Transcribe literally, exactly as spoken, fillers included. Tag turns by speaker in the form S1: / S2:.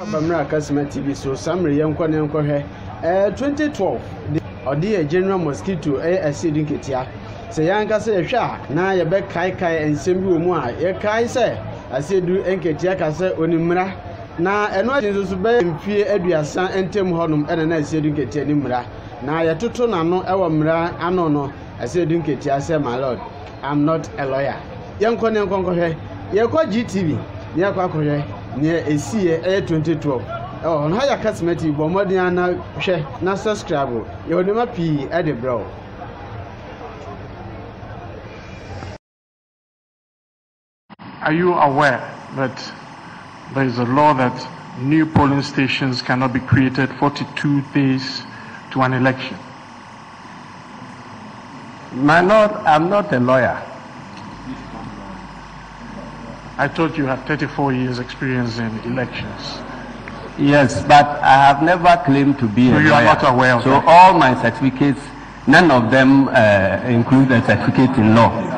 S1: Bamra Kasima T V so Samri Yankwan Yankohe. Eh, twenty twelve, the General Mosquito, eh, a seeding kitia. Say Yanka say, Sha, na ya be kai kai and Simbu Mua, ye kai say, I say do Enketia say Onimra. Na eno jinsu be mfie aduasa entem honum ene na seeding kitia ni mra. Na ya tutu na no ewo mra ano no, I say do Enketia say my lord, I'm not a lawyer. Yankwan Yankohe, ye kwa G T V, ye kwa kohe. Near a C A twenty twelve. Oh, on higher cosmetic, but more than now, share, not subscribe. You're the P at the brow.
S2: Are you aware that there is a law that new polling stations cannot be created forty-two days to an election?
S3: My lord, I'm not a lawyer.
S2: I thought you had thirty-four years experience in elections.
S3: Yes, but I have never claimed to be
S2: so
S3: a lawyer.
S2: You are not aware of
S3: so
S2: that.
S3: all my certificates, none of them uh, include a certificate in law.